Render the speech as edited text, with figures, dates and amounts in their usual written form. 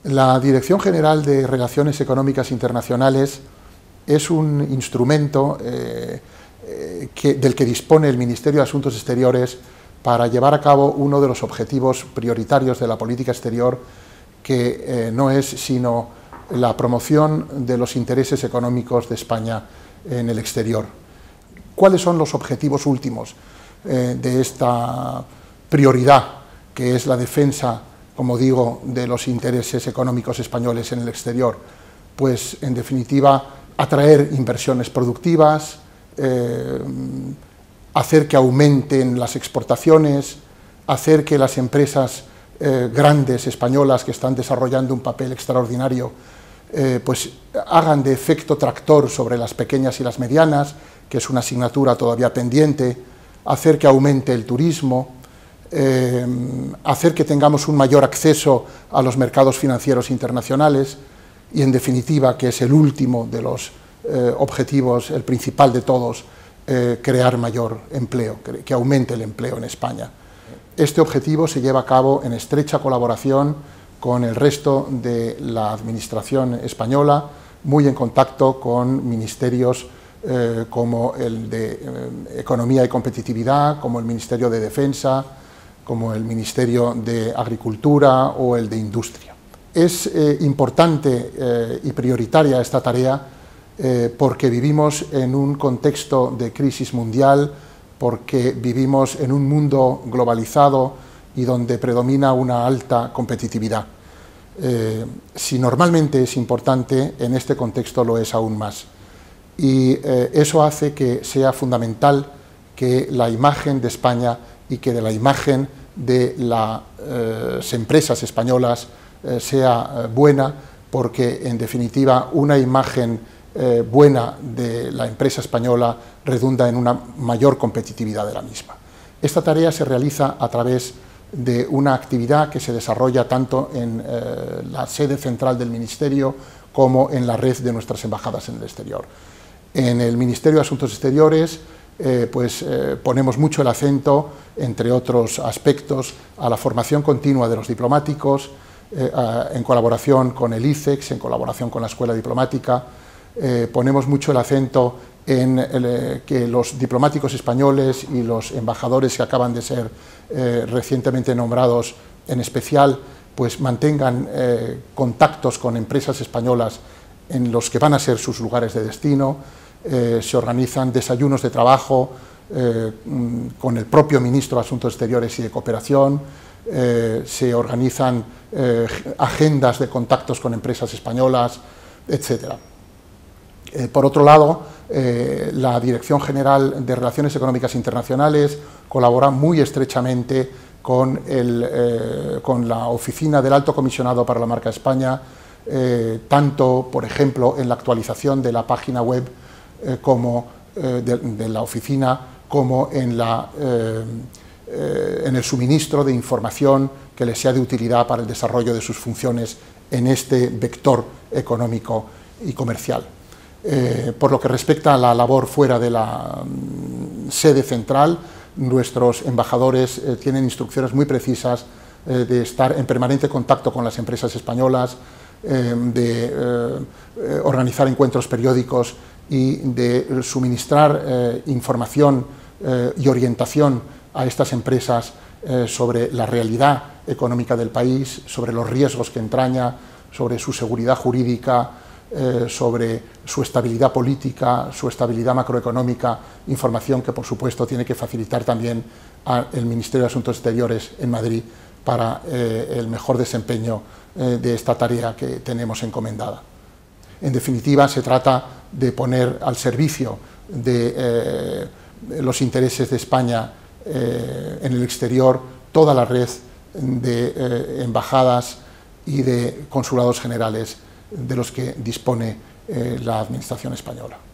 La Dirección General de Relaciones Económicas Internacionales es un instrumento del que dispone el Ministerio de Asuntos Exteriores para llevar a cabo uno de los objetivos prioritarios de la política exterior, que no es sino la promoción de los intereses económicos de España en el exterior. ¿Cuáles son los objetivos últimos de esta prioridad, que es la defensa, como digo, de los intereses económicos españoles en el exterior? Pues, en definitiva, atraer inversiones productivas, hacer que aumenten las exportaciones, hacer que las empresas grandes españolas que están desarrollando un papel extraordinario pues hagan de efecto tractor sobre las pequeñas y las medianas, que es una asignatura todavía pendiente, hacer que aumente el turismo, hacer que tengamos un mayor acceso a los mercados financieros internacionales y, en definitiva, que es el último de los objetivos, el principal de todos, crear mayor empleo, que aumente el empleo en España. Este objetivo se lleva a cabo en estrecha colaboración con el resto de la administración española, muy en contacto con ministerios como el de Economía y Competitividad, como el Ministerio de Defensa, como el Ministerio de Agricultura o el de Industria. Es importante y prioritaria esta tarea porque vivimos en un contexto de crisis mundial, porque vivimos en un mundo globalizado y donde predomina una alta competitividad. Si normalmente es importante, en este contexto lo es aún más. Y eso hace que sea fundamental que la imagen de España y que de la imagen de las empresas españolas sea buena, porque, en definitiva, una imagen buena de la empresa española redunda en una mayor competitividad de la misma. Esta tarea se realiza a través de una actividad que se desarrolla tanto en la sede central del Ministerio como en la red de nuestras embajadas en el exterior. En el Ministerio de Asuntos Exteriores ponemos mucho el acento, entre otros aspectos, a la formación continua de los diplomáticos, en colaboración con el ICEX, en colaboración con la Escuela Diplomática. Ponemos mucho el acento en que los diplomáticos españoles y los embajadores que acaban de ser recientemente nombrados en especial, pues mantengan contactos con empresas españolas en los que van a ser sus lugares de destino. Se organizan desayunos de trabajo con el propio ministro de Asuntos Exteriores y de Cooperación, se organizan agendas de contactos con empresas españolas, etcétera. Por otro lado, la Dirección General de Relaciones Económicas Internacionales colabora muy estrechamente con la Oficina del Alto Comisionado para la Marca España, tanto, por ejemplo, en la actualización de la página web de la oficina, como en el suministro de información que les sea de utilidad para el desarrollo de sus funciones en este vector económico y comercial. Por lo que respecta a la labor fuera de la sede central, nuestros embajadores tienen instrucciones muy precisas de estar en permanente contacto con las empresas españolas, de organizar encuentros periódicos y de suministrar información y orientación a estas empresas sobre la realidad económica del país, sobre los riesgos que entraña, sobre su seguridad jurídica, sobre su estabilidad política, su estabilidad macroeconómica, información que, por supuesto, tiene que facilitar también al Ministerio de Asuntos Exteriores en Madrid para el mejor desempeño de esta tarea que tenemos encomendada. En definitiva, se trata de poner al servicio de los intereses de España en el exterior toda la red de embajadas y de consulados generales de los que dispone la Administración española.